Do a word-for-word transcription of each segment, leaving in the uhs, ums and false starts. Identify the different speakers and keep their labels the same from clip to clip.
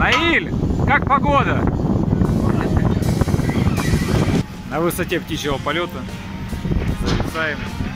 Speaker 1: Наиль, как погода? На высоте птичьего полета зависаем.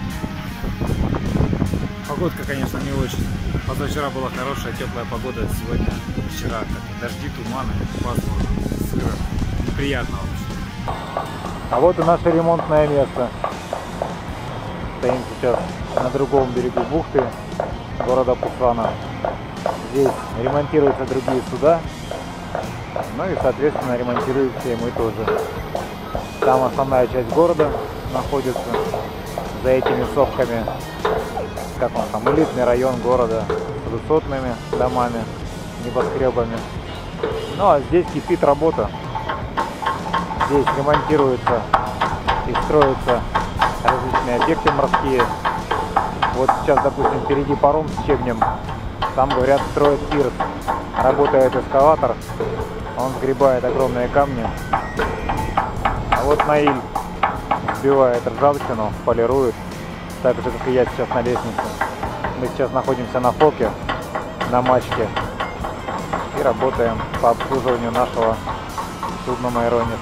Speaker 1: Погодка, конечно, не очень. Позавчера была хорошая, теплая погода. Сегодня, вчера, как дожди, туманы, пасмурно, сыро. Неприятно вообще.
Speaker 2: А вот и наше ремонтное место. Стоим сейчас на другом берегу бухты города Пусана. Здесь ремонтируются другие суда. Ну и, соответственно, ремонтируемся и мы тоже. Там основная часть города находится. За этими сопками, как он там, элитный район города с высотными домами, небоскребами. Ну а здесь кипит работа. Здесь ремонтируются и строятся различные объекты морские. Вот сейчас, допустим, впереди паром с щебнем. Там, говорят, строят пирс. Работает эскаватор. Он сгребает огромные камни. А вот Наиль сбивает ржавчину, полирует. Так же, как и я сейчас на лестнице. Мы сейчас находимся на фоке, на мачте. И работаем по обслуживанию нашего судна Майронис.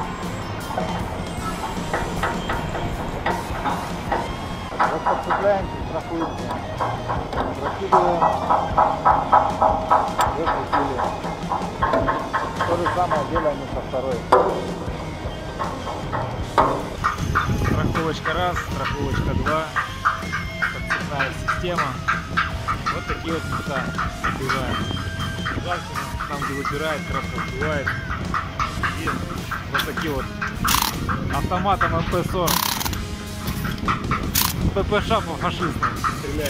Speaker 2: Подцепляемся, страхуемся, раскидываем, закрепили. То же самое делаем и со второй.
Speaker 1: Страховочка раз, страховочка два, подцепная система. Вот такие вот места убираем. Ржавчину, там где выбирает, краска сбивает. И вот такие вот автоматом эм пэ сорок. ППШ по фашистам стреляем.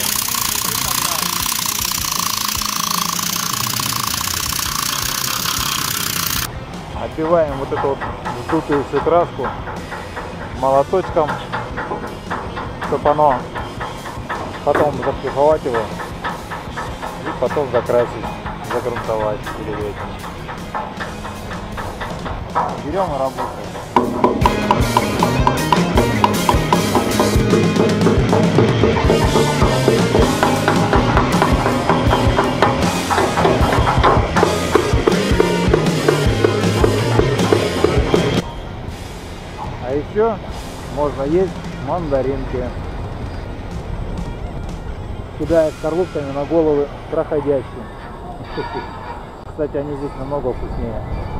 Speaker 2: Отбиваем вот эту вот вздутую всю краску молоточком, чтобы оно потом зашлифовать его и потом закрасить, загрунтовать или ветер. Берем и работаем. А еще можно есть мандаринки. Кидая скорлупками на головы проходящим. Кстати, они здесь намного вкуснее.